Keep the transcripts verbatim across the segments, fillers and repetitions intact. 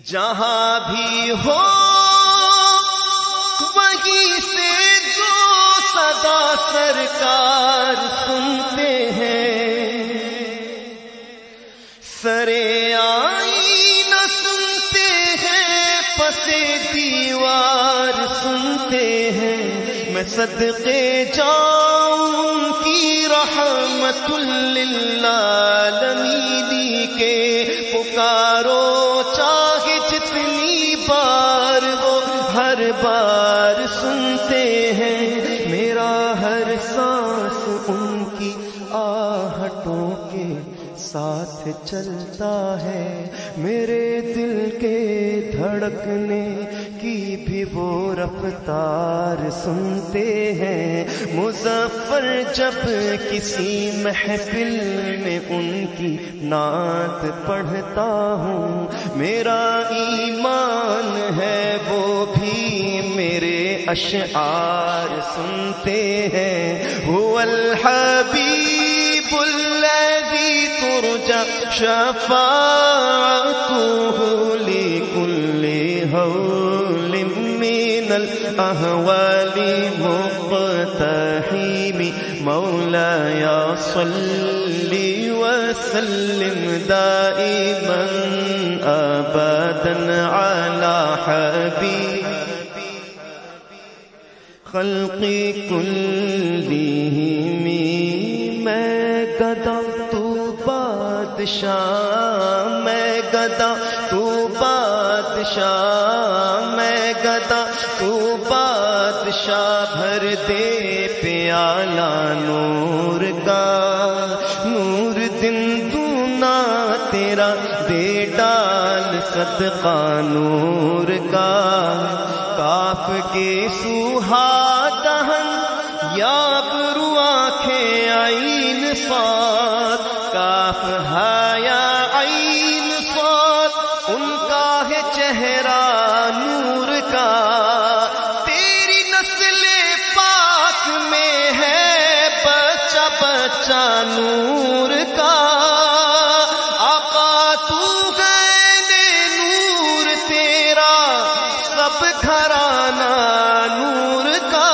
جہاں بھی ہو وہیں سے جو صدا سرکار سنتے ہیں، سرے آئینہ سنتے ہیں، پسے دیوار سنتے ہیں، میں صدقے جاؤں کی رحمت للعالمین کے پکارو چاہے جتنی بار وہ ہر بار سنتے ہیں، میرا ہر سانس ان کی آہٹوں کے ساتھ چلتا ہے، میرے دل کے دھڑکنے کی بھی وہ رفتار سنتے ہیں، مظفر جب کسی محفل میں ان کی نعت پڑھتا ہوں، میرا ایمان ہے وہ بھی میرے اشعار سنتے ہیں، هو الحبیب الذی ترجى شفاعته لكل هول من الأهوال مقتحم، مولاي صل وسلم دائما أبدا على حبيب خلقی کلہم، میں گدا تو بادشاہ، میں گدا تو بادشاہ، میں گدا تو بادشاہ، بھر دے پیالہ نور کا، نور دن دونا تیرا دے ڈال صدقہ نور کا، کاف کے سوہا دہن یا برو آنکھیں عین صاد، کاف ہایا عین صاد، ان کا ہے چہرہ نور کا، تیری نسل پاک میں ہے بچہ بچہ نور کا، آقا تو ہے نور تیرا سب گھرانہ نور کا،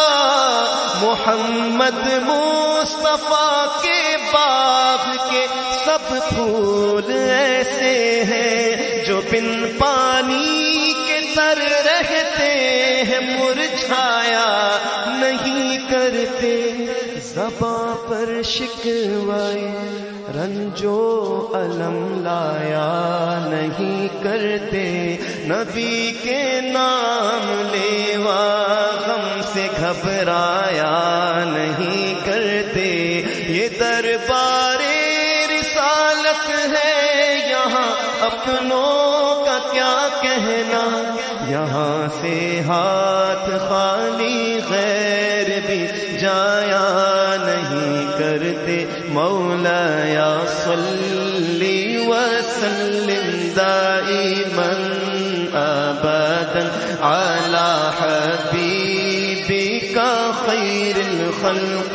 محمد مصطفیٰ کے باغ کے سب پھول ایسے ہیں جو بن پانی کے تر رہتے ہیں، مرجھایا نہیں کرتے، زباں پر شکوائے رنجو علم لایا نہیں کرتے، نبی کے نام لیوا غم سے گھبرایا نہیں کرتے، یہ دربار رسالت ہے یہاں اپنوں کا کیا کہنا، یہاں سے ہاتھ خالی غیر بھی جایا نہیں کرتے، مولایا صلی وسلم دائما ابدا علی حبیبک خیر الخلق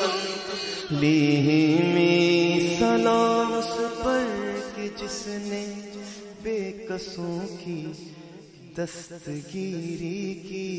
لیہم، سلام اس پر کہ جس نے بے قصوں کی دستگیری کی،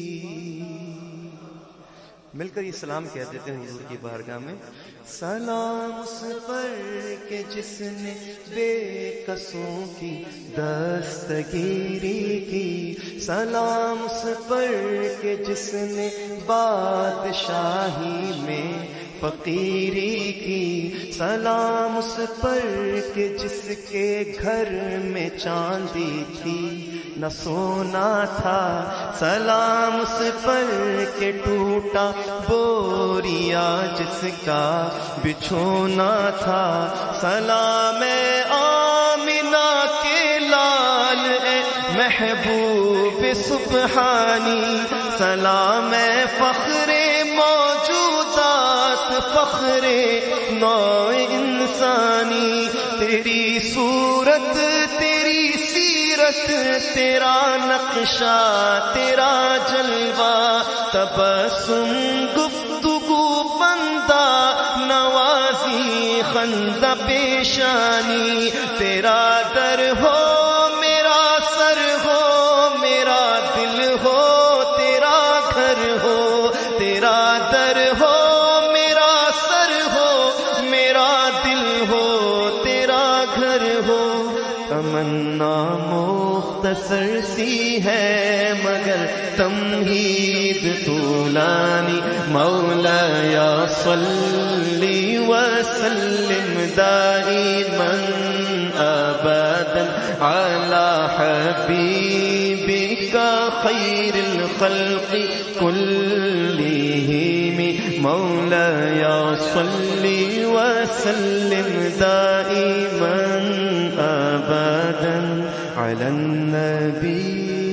مل کر یہ سلام کہہ دیتے ہیں حضور کی بارگاہ میں، سلام اس پر کہ جس نے بے قصوں کی دستگیری کی، سلام اس پر کہ جس نے بادشاہی میں فقیری کی، سلام اس پر کہ جس کے گھر میں چاندی تھی نہ سونا تھا، سلام اس پر کہ ٹوٹا بوریا جس کا بچھونا تھا، سلام آمنہ کے لال اے محبوب سبحانی، سلام فخر موجودات فخر نوع انسانی، تیری صورت تیری سیرت تیرا نقشہ تیرا جلوہ، تبسم گفتگو بندہ نوازی خندہ پیشانی، تیرا در ہو میرا سر تمنا مختصر سی ہے مگر تمہید طولانی مولا یا صلی وسلم دائما ابدا علی حبیبک خیر الخلق کلہم مولا یا صلی وسلم دائما ابدا علی النبی